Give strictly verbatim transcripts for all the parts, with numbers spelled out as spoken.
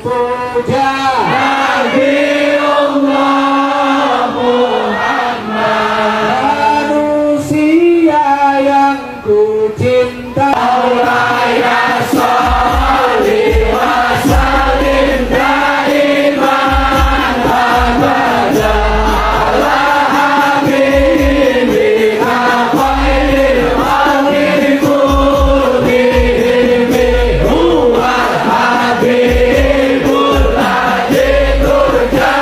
puja Nabi Allah Muhammad, manusia yang ku cinta. Ya sholli wa sallim daiman abada ala habibika khairil khalqi kullihim, huwa habibul ladzi turja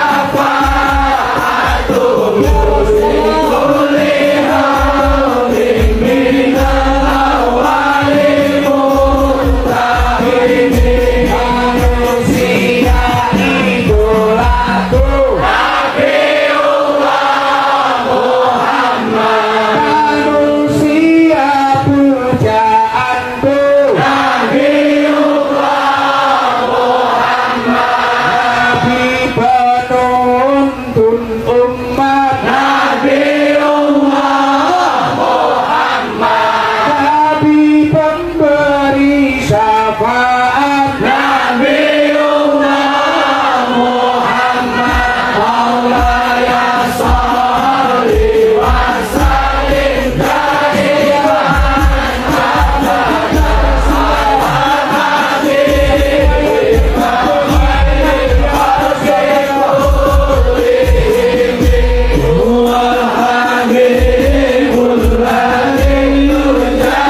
syafa'atuhu li kulli hawlin minal awwali muntahim. Manusia idolaku Nabiullah Muhammad, manusia pujaanku Nabiullah Muhammad, Nabi penuntun umat Nabiullah Muhammad, Nabi pemberi syafaat Nabiullah Muhammad. Maulaya sholli wa sallim daiman abada ala habibika khairil khalqi kullihim, huwa habibul ladzi turja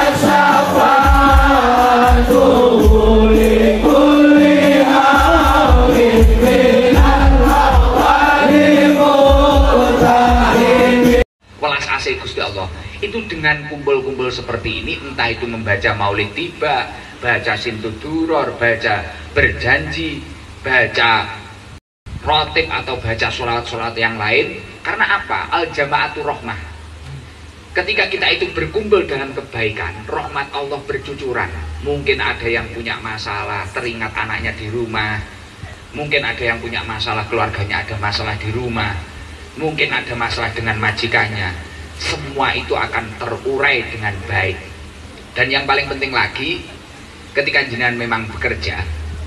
syafa'atuhu li kulli hawlin minal awwali muntahim. Welas asih Gusti Allah itu dengan kumpul-kumpul seperti ini, entah itu membaca maulid tiba, baca sintuduror, baca berjanji, baca rotib atau baca sholat-sholat yang lain. Karena apa? Al jama'atu rahmah. Ketika kita itu berkumpul dalam kebaikan, rahmat Allah bercucuran. Mungkin ada yang punya masalah, teringat anaknya di rumah. Mungkin ada yang punya masalah, keluarganya ada masalah di rumah. Mungkin ada masalah dengan majikannya. Semua itu akan terurai dengan baik. Dan yang paling penting lagi, ketika jenengan memang bekerja,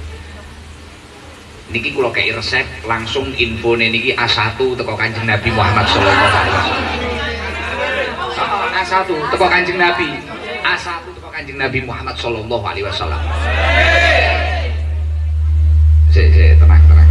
niki kula kei resep langsung info niki A satu teko Kanjeng Nabi Muhammad sallallahu alaihi wasallam. A satu teko Kanjeng Nabi, A satu teko Kanjeng Nabi Muhammad sallallahu alaihi wasallam. Sik, sik, tenang, tenang.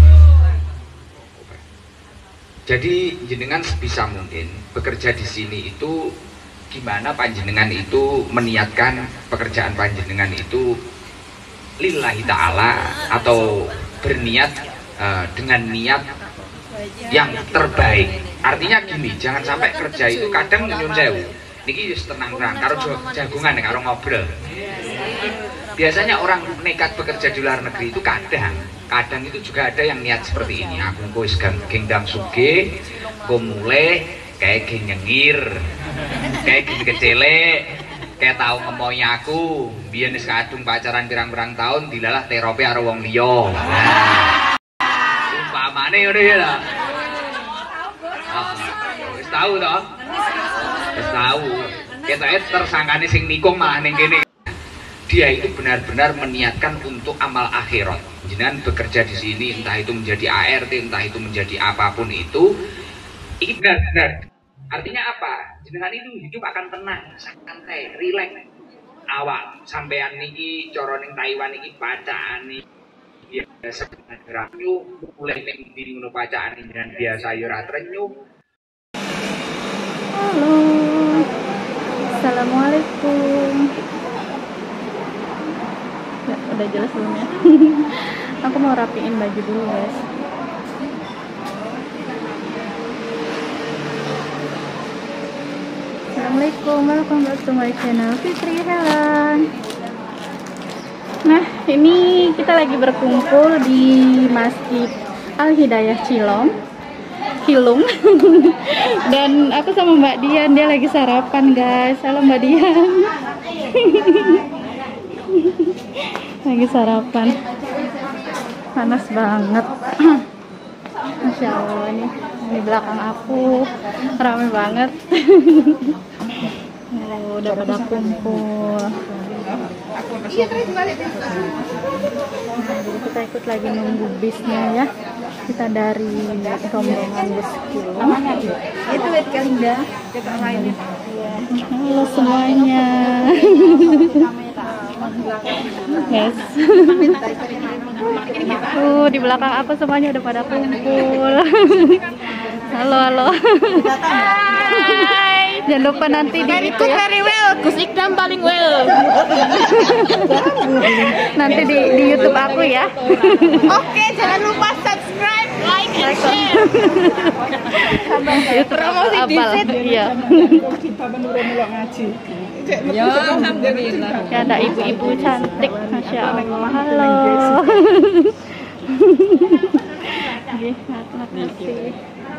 Jadi jenengan sebisa mungkin bekerja di sini itu gimana panjenengan itu meniatkan pekerjaan panjenengan itu lillahi ta'ala atau berniat uh, dengan niat yang terbaik. Artinya gini, jangan sampai kerja itu kadang nyun sewu. Niki wis tenang-tenang karo jagungan karo ngobrol. Biasanya orang nekat bekerja di luar negeri itu kadang kadang itu juga ada yang niat seperti ini. Aku engko wis gendang sugih, engko mulai kayak geng nyengir, kayak gini kecelek, kayak tahu ngemoy aku, biyen wis kadung pacaran pirang-pirang tahun dilalah terope karo wong liya. Nah, umpamane ngono ya lho. Wis tahu toh? Wis tahu. Ketoke tersangkane sing nikung malah ning kene. Dia itu benar-benar meniatkan untuk amal akhirat. Jenengan bekerja di sini, entah itu menjadi A R T, entah itu menjadi apapun itu, ini benar-benar. Artinya apa? Jenengan itu hidup akan tenang, santai, rileks. Awak sampean niki cara ning Taiwan iki bacaan iki biasa geraknya mulai ning ndi ngono bacaan jenengan biasa yo ra trenyuh. Halo. Assalamualaikum. Ya, udah jelas belum ya? Aku mau rapiin baju dulu guys. Assalamualaikum, welcome back to my channel Fitri Helen. Nah, ini kita lagi berkumpul di Masjid Al Hidayah Cilong Cilung. Dan aku sama Mbak Dian, dia lagi sarapan guys. Halo Mbak Dian. Lagi sarapan, panas banget. Masya Allah, ini di belakang aku ramai banget. Oh, udah pada kumpul. Nah, jadi kita ikut lagi nunggu bisnya ya. Kita dari rombongan bus Kilom. Itu wet Kalinda, jaga lain. Halo semuanya. Yes. Uh, di belakang aku semuanya udah pada kumpul. Halo halo. Hai. Jangan lupa nanti di itu ya. Very well, Gus Ikdam paling well. Nanti di, di YouTube aku ya. Oke, jangan lupa subscribe, like, and share. YouTube Promosi Abal. dikit. Iya. Ya, alhamdulillah. Ya, ada ibu-ibu cantik, masya Allah. Halo. Nggih, makasih.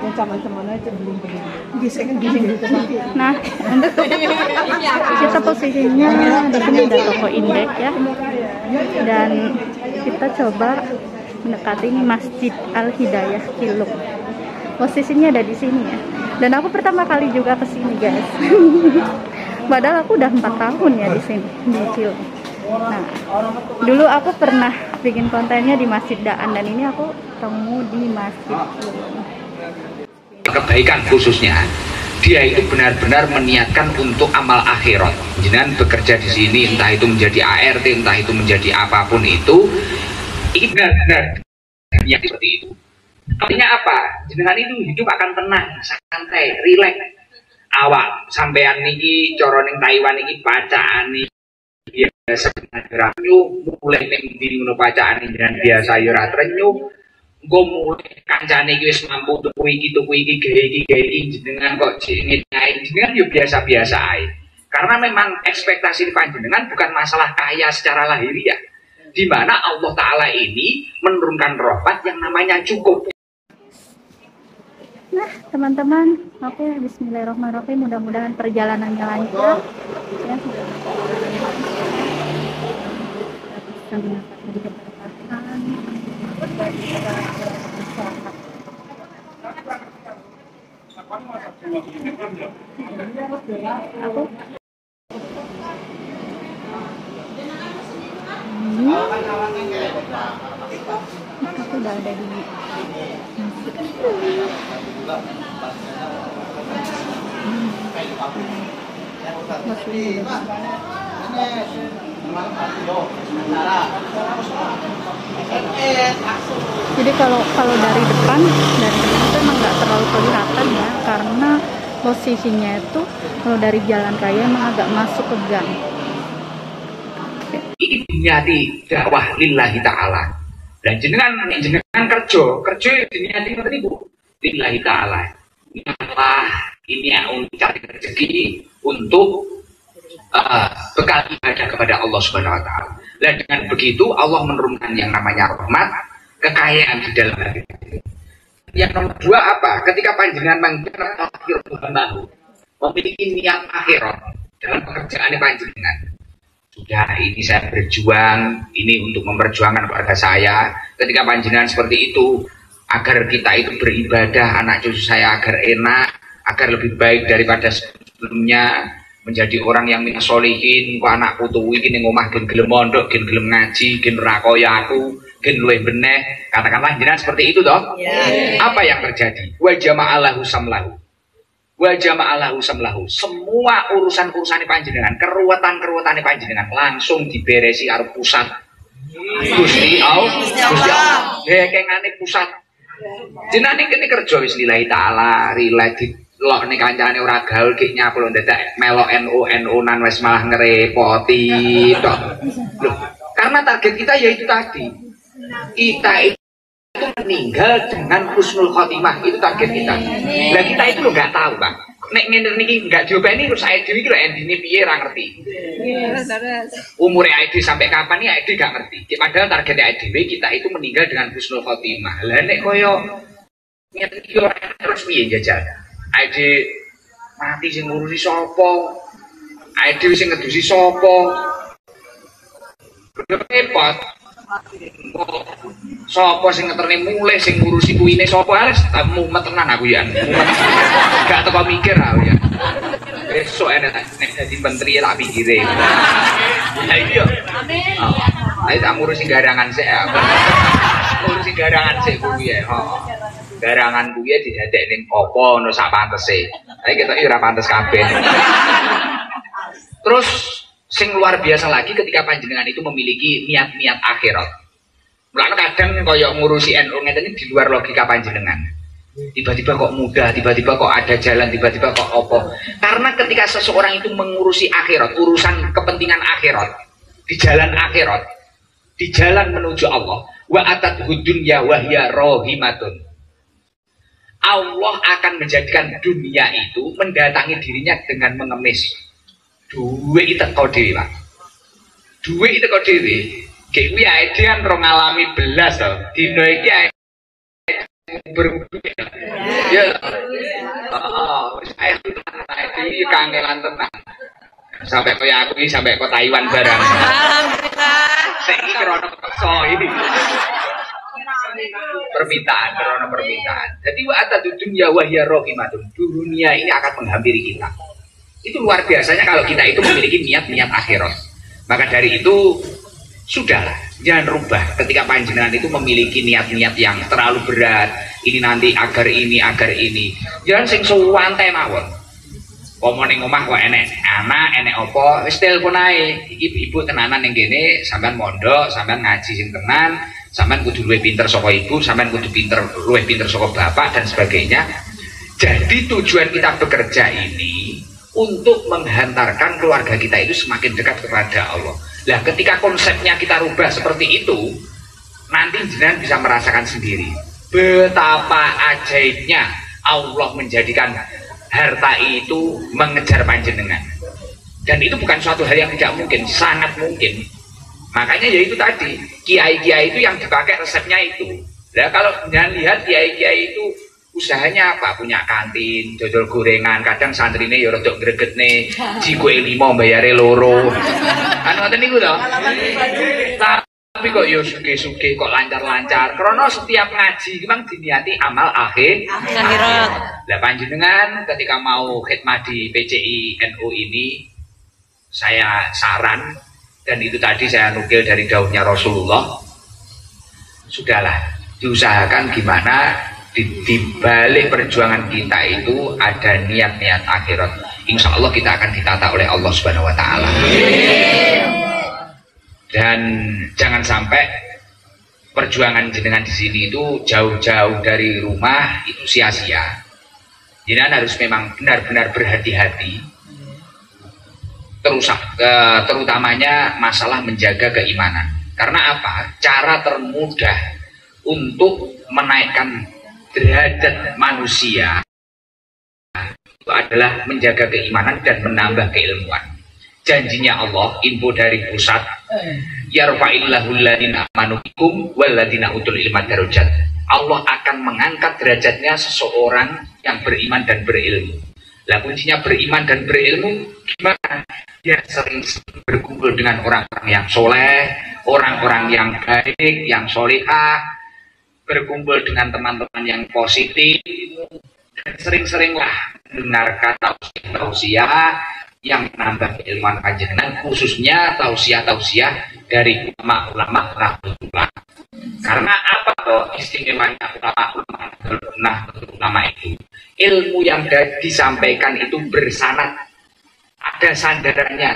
Nah, untuk kita posisinya di sini ada toko indeks ya, dan kita coba mendekati Masjid Al Hidayah Kilom. Posisinya ada di sini ya, dan aku pertama kali juga ke sini guys. Padahal aku udah empat tahun ya di sini di Kilom. Nah, dulu aku pernah bikin kontennya di Masjid Daan, dan ini aku ketemu di Masjid Kilom. Kebaikan khususnya, dia itu benar-benar meniatkan untuk amal akhirat. Jenengan bekerja di sini, entah itu menjadi A R T, entah itu menjadi apapun itu, ini benar-benar niat seperti itu. Artinya apa? Jenengan itu hidup akan tenang, santai, rileks. Awak sampean niki cara ning Taiwan iki bacaan iki biasa nyu mulai ning ndi ngono bacaan jenengan biasa yo ora trenyuh. Gue mulai kancane iki wis mampu tuku iki tuku iki gawe iki gawe iki jenengan kok jenengan jenengan yo biasa-biasa ae. Karena memang ekspektasi panjenengan bukan masalah kaya secara lahiriah, di mana Allah Ta'ala ini menurunkan rahmat yang namanya cukup. Nah teman-teman, oke, bismillahirrahmanirrahim, mudah-mudahan perjalanannya lancar ya. Aku hmm. Aku udah ada di Jadi kalau kalau dari depan dari depan itu emang nggak terlalu kelihatan ya, karena posisinya itu kalau dari jalan raya emang agak masuk ke gang. Ini diniati dakwah lillahi ta'ala. Dan jenengan jenengan kerja kerja diniati ngerti Bu lillahi ta'ala. Allah ini untuk cari rezeki untuk uh, bekal ibadah kepada Allah Subhanahu wa taala. Dan dengan begitu Allah menurunkan yang namanya rahmat, kekayaan di dalam hati. Yang nomor dua apa? Ketika panjenengan mangkir akhir Tuhan memiliki niat akhirat dalam pekerjaan panjenengan. Sudah, ini saya berjuang, ini untuk memperjuangkan keluarga saya. Ketika panjenengan seperti itu, agar kita itu beribadah, anak cucu saya agar enak, agar lebih baik daripada sebelumnya, menjadi orang yang minas solihin. Ku anak putu iki ning omah gen gelem mondok, gen gelem ngaji, gen rakoya aku, gen luwih beneh. Katakanlah jenengan seperti itu toh? Yeah. Apa yang terjadi? Wa jama'alahu samlahu. Wa jama'alahu samlahu. Semua urusan-urusan panjenengan, keruwetan-keruwetan panjenengan langsung diberesi karo pusat. Gusti Allah, Gusti Allah. Dekengane pusat. Jenengan iki kerja wis lillahi taala, rileks lok nih kancane ora gaul ki nyaplon dadak melok N U N U nan wis malah ngerepoti tok. Loh, karena target kita yaitu tadi. Kita itu meninggal dengan husnul khotimah, itu target kita. Lah kita itu lo nggak tahu, Bang. Nek ngene niki nggak diopeni terus saya dhewe iki lho endine piye ora ngerti. Umure ae sampai kapan nih ae gak ngerti. Padahal target ae dhewe kita itu meninggal dengan husnul khotimah. Lah nek koyo ngene iki ora terus piye jajal. Aide mati sing ngurusi sapa? Aide sing ngedusi sapa? Repot. Sapa sing ngeterne mulih sing ngurusi kuine sapa? Wis mumet tenan aku ya. Gak teko mikir aku ya. Besok enak nek dadi menteri tak pikire. Lah iya. Amin. Ayo tak ngurusi garangan sik ya. Ngurusi garangan sik kuwi ya. Garangan kuwi didadek ning apa ono sak pantese. Ayo ketok ora pantes kabeh. Terus sing luar biasa lagi ketika panjenengan itu memiliki niat-niat akhirat. Mulane kadang kaya ngurusi N U ngeten iki di luar logika panjenengan. Tiba-tiba kok mudah, tiba-tiba kok ada jalan, tiba-tiba kok opo. Karena ketika seseorang itu mengurusi akhirat, urusan kepentingan akhirat, di jalan akhirat, di jalan menuju Allah, wa atat dunya wa hiya rahimatun. Allah akan menjadikan dunia itu mendatangi dirinya dengan mengemis. Duwe itu kau dewi, Pak. Duwe itu kau dewi. Kayak gue aja kan rong alami belas loh. Dino iki berduit ya, oh, saya itu tadi kangelan tenang sampai ke aku ini sampai ke Taiwan barang. Alhamdulillah. Saya ini krono so ini permintaan, krono permintaan. Jadi wa atadu dunya wa hiya rahimatun. Dunia ini akan menghampiri kita. Itu luar biasanya kalau kita itu memiliki niat-niat akhirat. Maka dari itu sudahlah, jangan rubah ketika panjenengan itu memiliki niat-niat yang terlalu berat. Ini nanti agar ini, agar ini. Jangan sing suwante mawon. Pomo ning omah kok enek anak, enek apa, wis telepon ae. Iki ibu tenanan ning kene, sampean mondok, sampean ngaji sing tenan, sampean kudu luwih pinter saka ibu, sampean kudu pinter luwih pinter saka bapak dan sebagainya. Jadi tujuan kita bekerja ini untuk menghantarkan keluarga kita itu semakin dekat kepada Allah. Nah, ketika konsepnya kita rubah seperti itu, nanti jenengan bisa merasakan sendiri betapa ajaibnya Allah menjadikan harta itu mengejar panjenengan. Dan itu bukan suatu hal yang tidak mungkin, sangat mungkin. Makanya ya itu tadi, kiai-kiai itu yang dipakai resepnya itu. Nah, kalau jangan lihat kiai-kiai itu usahanya apa, punya kantin, dodol gorengan, kadang santrine ya rodok gregetne, jikoe limo bayare loro. Kan ngoten niku lho. Tapi kok yo suge-suge kok lancar-lancar. Karena setiap ngaji memang diniati amal akhir akhirat. Lah panjenengan ketika mau khidmah di P C I N U ini, saya saran dan itu tadi saya nukil dari dawuhnya Rasulullah. Sudahlah, diusahakan gimana di, di balik perjuangan kita itu ada niat-niat akhirat. Insya Allah kita akan ditata oleh Allah Subhanahu Wa Taala. Dan jangan sampai perjuangan jenengan di sini itu jauh-jauh dari rumah itu sia-sia. Jenengan harus memang benar-benar berhati-hati. Terus terutamanya masalah menjaga keimanan. Karena apa? Cara termudah untuk menaikkan derajat manusia itu adalah menjaga keimanan dan menambah keilmuan. Janjinya Allah, info dari pusat, yarfa'illahu alladziina aamanu bikum walladziina utul ilma darajat. Allah akan mengangkat derajatnya seseorang yang beriman dan berilmu. Lah kuncinya beriman dan berilmu gimana? Dia sering berkumpul dengan orang-orang yang soleh, orang-orang yang baik, yang solehah, berkumpul dengan teman-teman yang positif, dan sering-seringlah mendengarkan tausiah-tausiah yang menambah keilmuan panjenengan, khususnya tausiah-tausiah dari ulama-ulama Nahdlatul. Karena apa toh istimewanya ulama-ulama Nahdlatul itu? Ilmu yang disampaikan itu bersanad, ada sandarannya.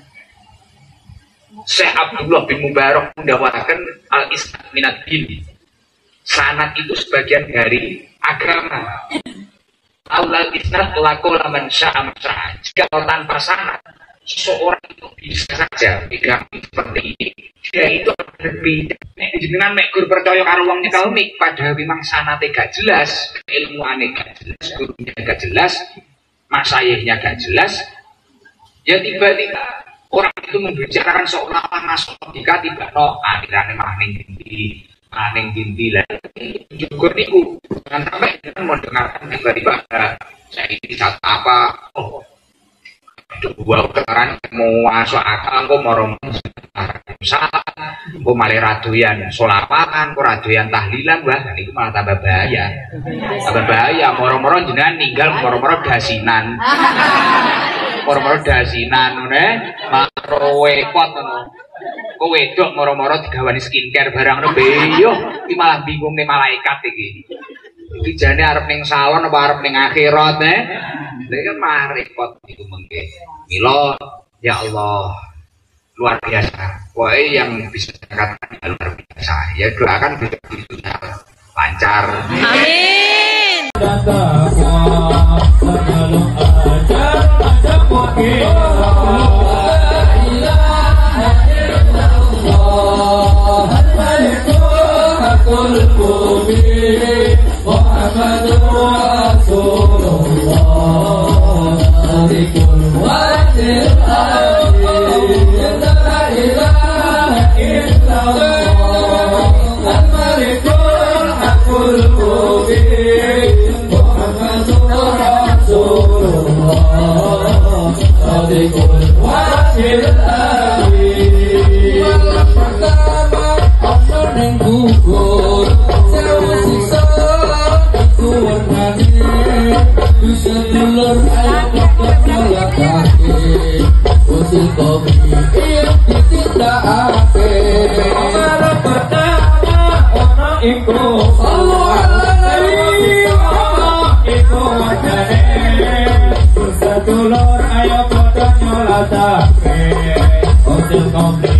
Syekh Abdullah bin Mubarak mendakwakan al-isnad minad din. Sanad itu sebagian dari agama. Aulal isnad laku laman sya'am sya'am. Jika tanpa sanad, seseorang itu bisa saja pegang seperti ini. Dia itu berbeda. Jenengan mek gur percaya karo wong nyekel mik, padahal memang sanate gak jelas, ilmuane gak jelas, gurunya gak jelas, masayihnya gak jelas. Ya tiba-tiba orang itu membicarakan seolah-olah masuk logika tiba no akhirnya malah ning ndi, malah ning ndi lah. Juga niku jangan sampai kita mau dengarkan tiba-tiba ada saya ini satu apa, oh dua keterangan mau masuk akal, kok mau salah, kok malah radoyan solapakan, kok radoyan tahlilan, wah itu malah tambah bahaya, tambah bahaya. Moro-moro jenengan ninggal, moro-moro dasinan, moro-moro dasinan, nih, malah repot, Kok wedok moro-moro digawani skincare barang nembe yo iki malah bingung nih malaikat iki. Iki jane arep ning salon apa arep ning akhirat eh. Lha kan malah repot iku mengke. Mila ya Allah luar biasa. Pokoknya yang bisa dikatakan luar biasa. Ya doakan begitu lancar. Amin. Dulur ayo padha nyolataake ojo komplain